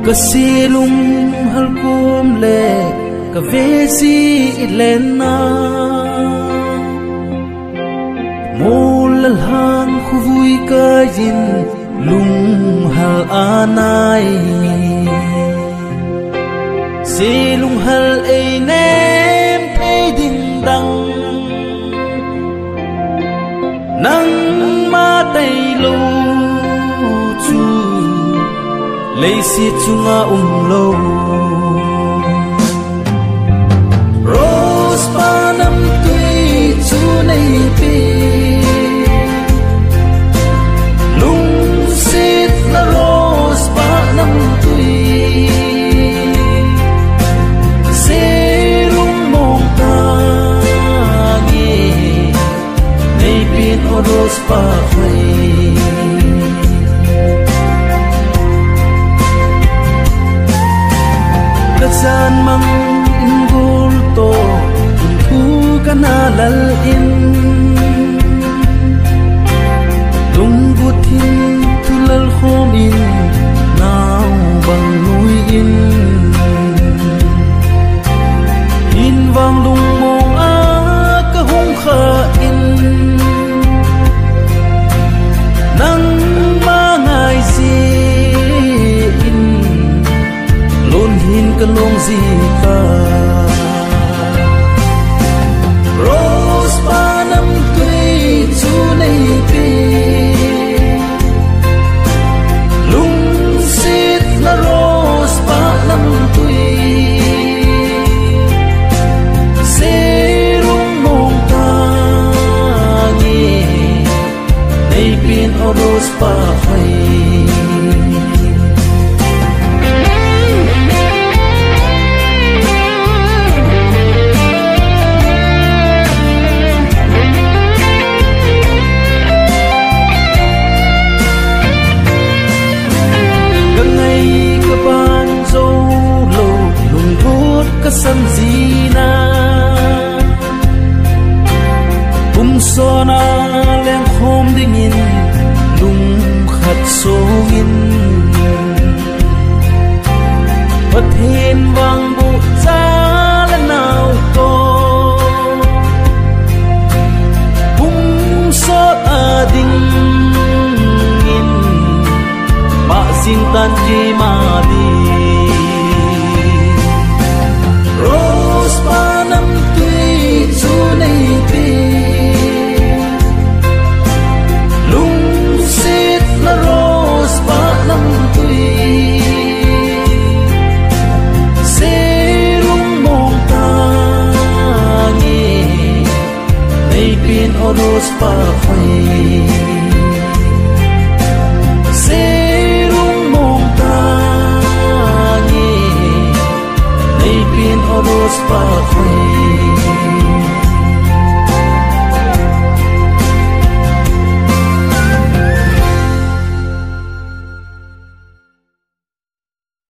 Kasilum halkum le kavesi ilena Molal hang khuvui kayin lum hal anai Silung hal einem ei ding dang Nang ma tay lo chu lấy xiết chunga lâu Rose ba năm tuổi chu này pi lung xiết là rose ba năm tuổi sẽ lung mong ta nghe nay pin o rose ba hay San mang ingul to thu kana lal in lunggut hin tulal khom in naw bang nui in vang lung mong a ka hung kha in nang ma ngai si hin kan long zika Rose ba năm tuổi chu này pi lung xiết là rose ba năm tuổi sẽ lung mong ta nghe nay pin o rose ba hay San zina sona leng khom dingin lung khat songin pathen wang bu cha la naw to so ading in ma sin tan ji ma di Rose pa khoe